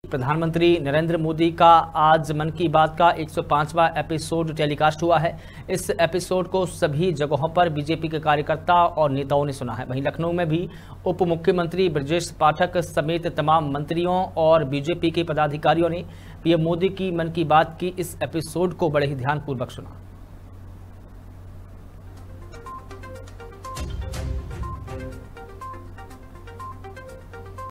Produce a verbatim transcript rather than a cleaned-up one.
प्रधानमंत्री नरेंद्र मोदी का आज मन की बात का एक सौ पाँचवां एपिसोड टेलीकास्ट हुआ है। इस एपिसोड को सभी जगहों पर बीजेपी के कार्यकर्ता और नेताओं ने सुना है। वहीं लखनऊ में भी उप मुख्यमंत्री ब्रजेश पाठक समेत तमाम मंत्रियों और बीजेपी के पदाधिकारियों ने पीएम मोदी की मन की बात की इस एपिसोड को बड़े ही ध्यानपूर्वक सुना।